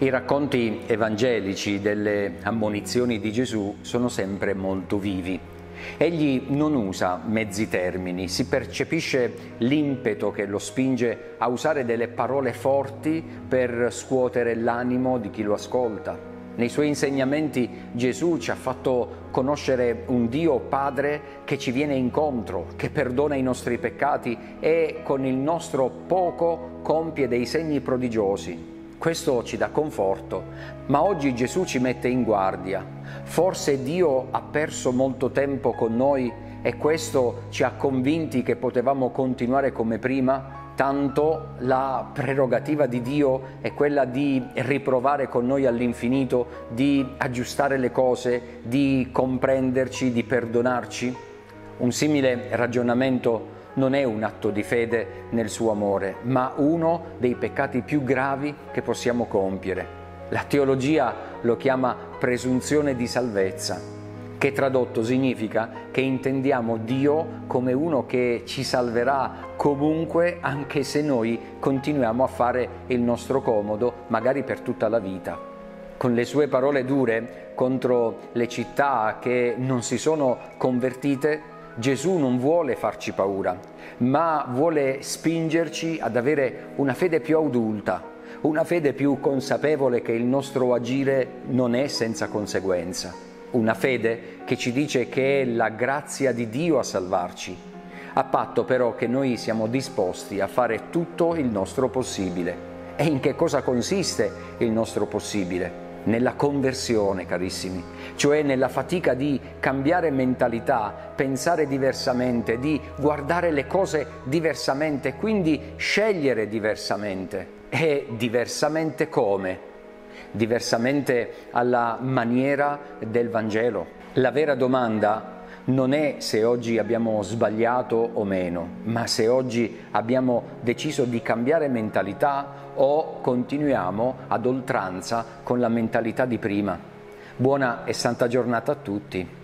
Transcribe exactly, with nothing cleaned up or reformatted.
I racconti evangelici delle ammonizioni di Gesù sono sempre molto vivi. Egli non usa mezzi termini, si percepisce l'impeto che lo spinge a usare delle parole forti per scuotere l'animo di chi lo ascolta. Nei suoi insegnamenti Gesù ci ha fatto conoscere un Dio Padre che ci viene incontro, che perdona i nostri peccati e con il nostro poco compie dei segni prodigiosi. Questo ci dà conforto, ma oggi Gesù ci mette in guardia. Forse Dio ha perso molto tempo con noi e questo ci ha convinti che potevamo continuare come prima? Tanto la prerogativa di Dio è quella di riprovare con noi all'infinito, di aggiustare le cose, di comprenderci, di perdonarci. Un simile ragionamento non è un atto di fede nel suo amore, ma uno dei peccati più gravi che possiamo compiere. La teologia lo chiama presunzione di salvezza, che tradotto significa che intendiamo Dio come uno che ci salverà comunque, anche se noi continuiamo a fare il nostro comodo, magari per tutta la vita. Con le sue parole dure contro le città che non si sono convertite, Gesù non vuole farci paura, ma vuole spingerci ad avere una fede più adulta, una fede più consapevole che il nostro agire non è senza conseguenza, una fede che ci dice che è la grazia di Dio a salvarci, a patto però che noi siamo disposti a fare tutto il nostro possibile. E in che cosa consiste il nostro possibile? Nella conversione, carissimi, cioè nella fatica di cambiare mentalità, pensare diversamente, di guardare le cose diversamente, quindi scegliere diversamente. E diversamente come? Diversamente alla maniera del Vangelo. La vera domanda non è se oggi abbiamo sbagliato o meno, ma se oggi abbiamo deciso di cambiare mentalità o continuiamo ad oltranza con la mentalità di prima. Buona e santa giornata a tutti.